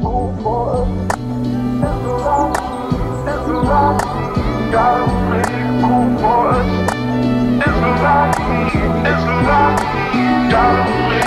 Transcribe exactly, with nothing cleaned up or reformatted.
move forward. It's a lot, it's a lot. Gotta make it move forward. It's a lot, it's a lot. Gotta make